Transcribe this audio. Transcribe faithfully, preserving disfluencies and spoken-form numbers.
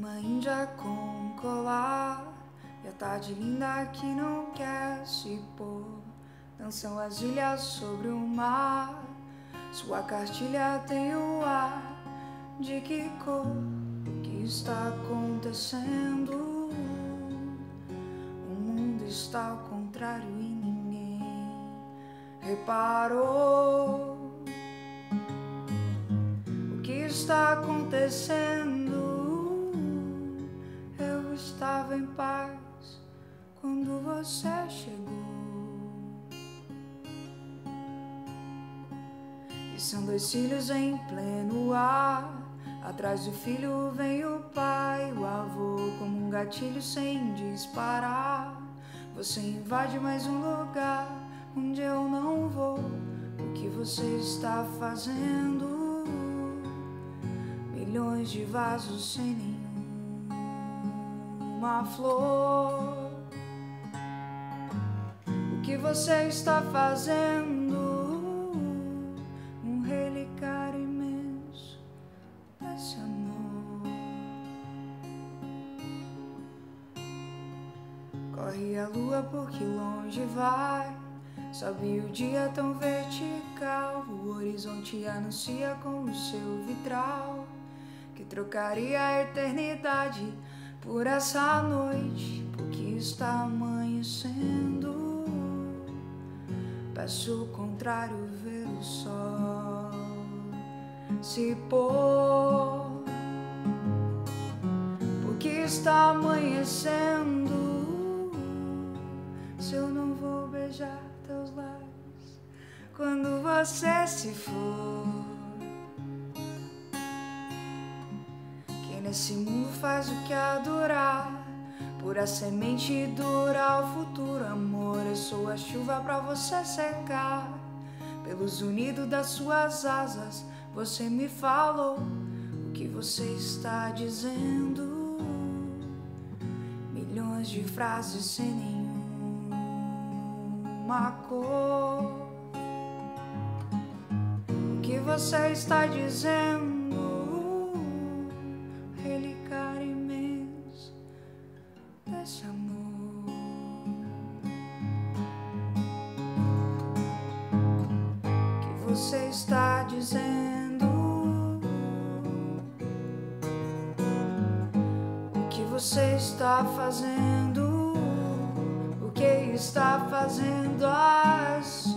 uma índia com colar, e a tarde linda que não quer se pôr. Dançam as ilhas sobre o mar, sua cartilha tem o ar de que cor? O que está acontecendo? O mundo está ao contrário e ninguém reparou. O que está acontecendo? Eu estava em paz quando você chegou. E são dois filhos em pleno ar, atrás do filho vem o pai, o avô, como um gatilho sem disparar. Você invade mais um lugar onde eu não vou. O que você está fazendo? Milhões de vasos sem nenhuma flor. O que você está fazendo? Um relicário imenso desse amor. Corre a lua porque longe vai, sobe o dia tão vertical. O horizonte anuncia com o seu vitral que trocaria a eternidade por essa noite, porque está amanhecendo. Peço o contrário, ver o sol se pôr, porque está amanhecendo. Se eu não vou beijar teus lábios quando você se for, quem nesse mundo faz o que adorar, pura semente dura o futuro. Amor, eu sou a chuva pra você secar. Pelos unidos das suas asas você me falou o que você está dizendo. Milhões de frases sem nenhuma cor. O que você está dizendo? Relicário imenso desse amor. O que você está dizendo? O que você está fazendo? O que está fazendo? As